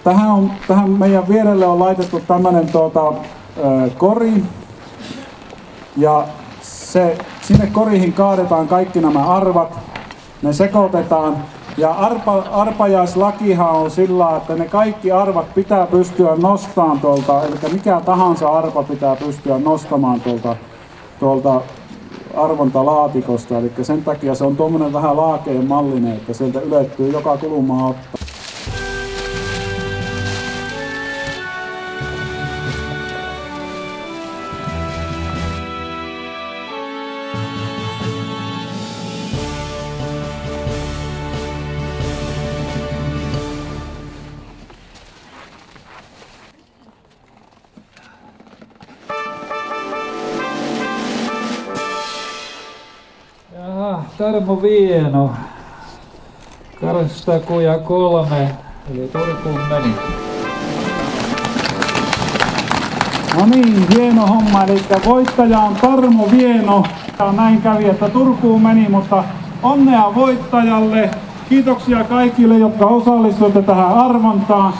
tähän meidän vierelle on laitettu tämmönen kori. Ja sinne koriin kaadetaan kaikki nämä arvat. Ne sekoitetaan. Ja arpajaislakihan on sillä, että ne kaikki arvat pitää pystyä nostamaan tuolta, eli mikä tahansa arpa pitää pystyä nostamaan tuolta arvontalaatikosta. Eli sen takia se on tuommoinen vähän laakeen mallinen, että sieltä ylettyy joka kulmaa ottaa. Tarmo Vieno, 803, eli Turkuun meni. No niin, hieno homma, eli voittaja on Tarmo Vieno. Ja näin kävi, että Turkuun meni, mutta onnea voittajalle. Kiitoksia kaikille, jotka osallistuitte tähän arvontaan.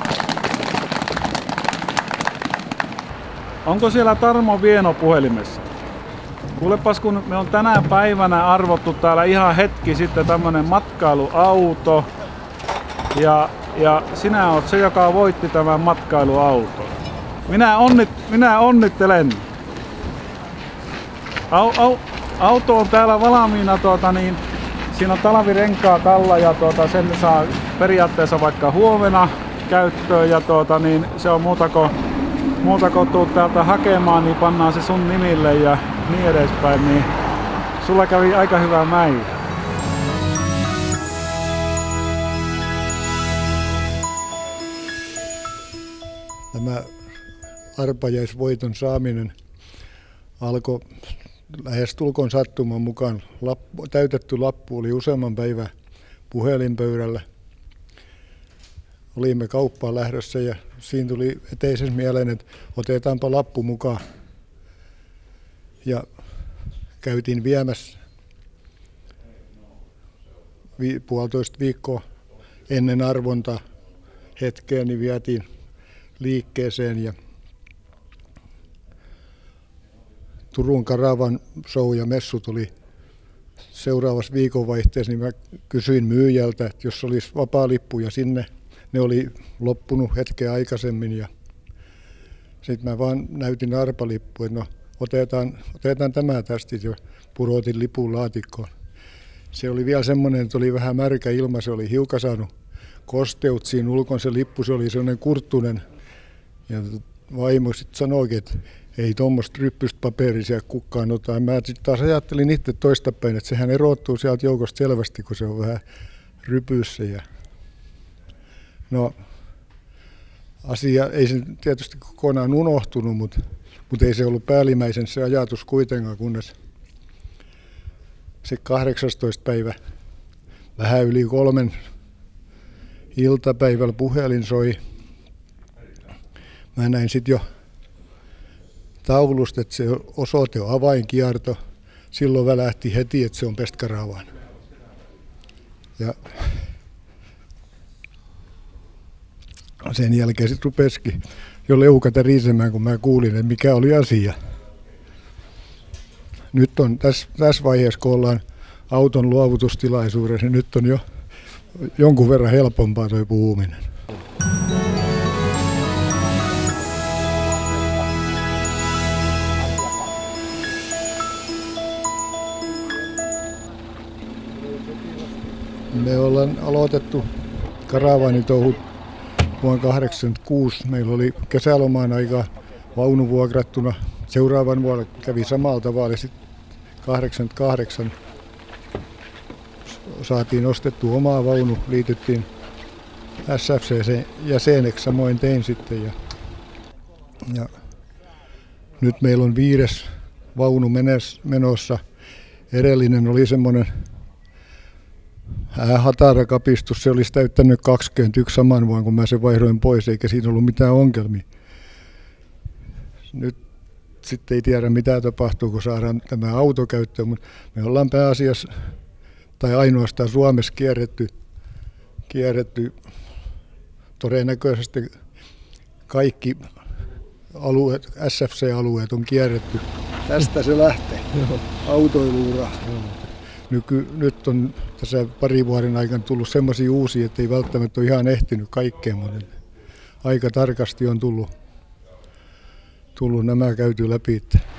Onko siellä Tarmo Vieno puhelimessa? Kuulepas, kun me on tänä päivänä arvottu täällä ihan hetki sitten tämmönen matkailuauto. Ja sinä oot se, joka voitti tämän matkailuauton. Minä onnittelen. Auto on täällä valmiina, siinä on talvirenkaat alla ja sen saa periaatteessa vaikka huomenna käyttöön ja se on muuta kuin tuut täältä hakemaan, niin pannaan se sun nimille ja niin edespäin, niin sulla kävi aika hyvä mäi. Tämä arpajaisvoiton saaminen alkoi lähestulkoon sattuman mukaan. Täytetty lappu oli useamman päivän puhelinpöydällä. Olimme kauppaan lähdössä ja siinä tuli eteisen mieleen, että otetaanpa lappu mukaan. Ja käytiin viemässä puolitoista viikkoa ennen arvontaa hetkeen, niin vietiin liikkeeseen ja Turun Karavan show ja messut oli seuraavassa viikonvaihteessa, niin mä kysyin myyjältä, että jos olisi vapaa lippu ja sinne, ne oli loppunut hetken aikaisemmin ja sitten mä vaan näytin arpalippu, että no otetaan tämä tästä ja pudotin lipun laatikkoon. Se oli vielä semmoinen, että oli vähän märkä ilma, se oli hiukan saanut kosteut siinä ulkon se lippu, se oli semmoinen kurttunen. Ja vaimo sitten sanoikin, että ei tuommoista ryppystä paperisia kukaan ota. Mä sitten taas ajattelin itse toistapäin, että sehän erottuu sieltä joukosta selvästi, kun se on vähän rypyssä. No, asia ei se tietysti kokonaan unohtunut, mutta ei se ollut päällimmäisen se ajatus kuitenkaan, kunnes se 18. päivä vähän yli 3 iltapäivällä puhelin soi. Mä näin sitten jo taulusta, että se osoite on avainkierto. Silloin välähti heti, että se on Pestkaravan. Ja sen jälkeen sitten rupesikin jo leukat riisemään, kun mä kuulin, että mikä oli asia. Nyt on tässä vaiheessa, kun ollaan auton luovutustilaisuudessa, niin nyt on jo jonkun verran helpompaa tuo puhuminen. Me ollaan aloitettu karavaanitouhut vuonna 1986. Meillä oli kesälomaan aika vaunu vuokrattuna. Seuraavan vuonna kävi samalla tavalla. Sitten 1988 saatiin ostettua omaa vaunu, liityttiin SFC-jäseneksi, samoin tein sitten. Ja nyt meillä on 5. vaunu menossa. Edellinen oli semmoinen hatarakapistus, se olisi täyttänyt 21 saman vuonna, kun mä sen vaihdoin pois, eikä siinä ollut mitään ongelmia. Nyt sitten ei tiedä, mitä tapahtuu, kun saadaan tämä auto käyttöön, mutta me ollaan pääasiassa, tai ainoastaan Suomessa kierretty todennäköisesti kaikki alueet, SFC-alueet on kierretty. Tästä se lähtee, autoiluura. Nyt on tässä pari vuoden aikana tullut semmoisia uusia, että ei välttämättä ole ihan ehtinyt kaikkeen, mutta aika tarkasti on tullut nämä käyty läpi.